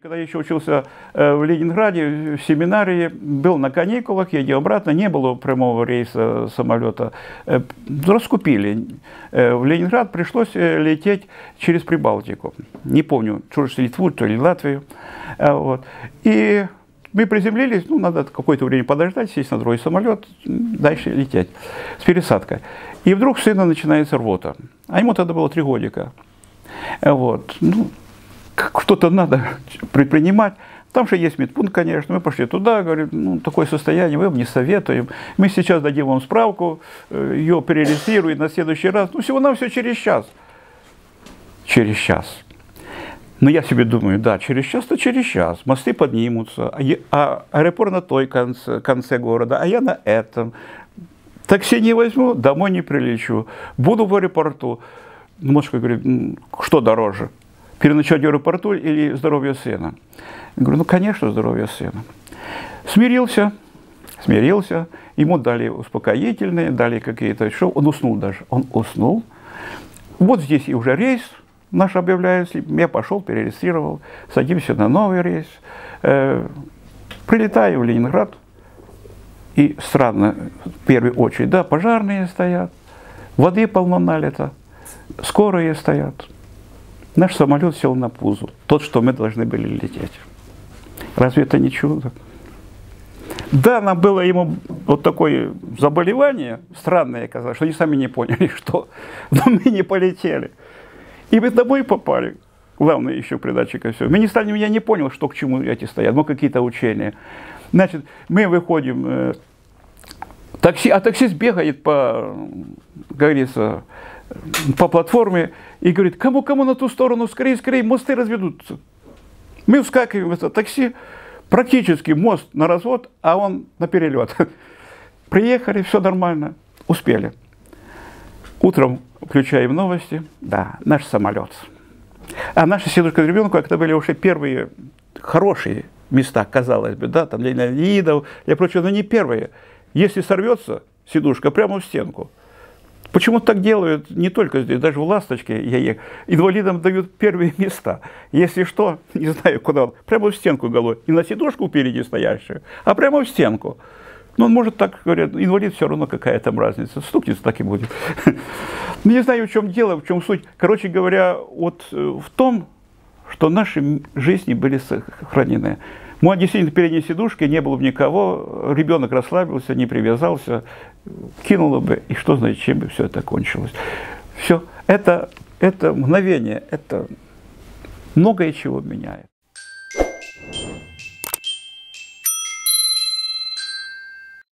Когда я еще учился в Ленинграде, в семинарии, был на каникулах, ездил обратно, не было прямого рейса самолета. Раскупили. В Ленинград пришлось лететь через Прибалтику. Не помню, то ли Литву, то ли Латвию. Вот. И мы приземлились, надо какое-то время подождать, сесть на другой самолет, дальше лететь с пересадкой. И вдруг у сына начинается рвота. А ему тогда было 3 годика. Вот. Что-то надо предпринимать. Там же есть медпункт, конечно. Мы пошли туда, говорим, такое состояние, мы вам не советуем. Мы сейчас дадим вам справку, ее перерегистрируем на следующий раз. Всего-навсего через час. Через час. Но я себе думаю, да, через час-то через час. Мосты поднимутся, а аэропорт на той конце города, а я на этом. Такси не возьму, домой не прилечу. Буду в аэропорту. Мошка говорит, что дороже? Переночевать в аэропорту или здоровье сына? Я говорю, конечно, здоровье сына. Смирился. Ему дали успокоительные, дали какие-то еще. Он уснул даже. Он уснул. Вот здесь и уже рейс наш объявляется. Я пошел, перерегистрировал. Садимся на новый рейс. Прилетаю в Ленинград. И странно, в первую очередь, да, пожарные стоят. Воды полно налито. Скорые стоят. Наш самолет сел на пузо. Тот, что мы должны были лететь. Разве это не чудо? Да, нам было ему вот такое заболевание, странное оказалось, что они сами не поняли, что. Но мы не полетели. И мы домой попали. Главное еще придатчика все. Я не понял, что к чему эти стоят. Какие-то учения. Значит, мы выходим, таксист бегает по, говорится, по платформе и говорит, кому на ту сторону, скорее, мосты разведутся. Мы вскакиваем в это такси, практически мост на развод, а он на перелет. Приехали, все нормально, успели. Утром включаем новости, да, наш самолет. А наша сидушка с ребенком, это были уже первые хорошие места, казалось бы, да, там для инвалидов, для прочего, но не первые. Если сорвется сидушка, прямо в стенку. Почему так делают не только здесь, даже в «Ласточке» инвалидам дают первые места. Если что, не знаю куда, прямо в стенку головой. Не на сидушку впереди стоящую, а прямо в стенку. Он может так, говорят, инвалид все равно какая там разница, стукнется, так и будет. Не знаю, в чем дело, в чем суть. Короче говоря, вот в том, что наши жизни были сохранены. Действительно, в передней сидушке не было бы никого, ребенок расслабился, не привязался, кинуло бы, и что знает, чем бы все это кончилось. Все, это мгновение, это многое чего меняет.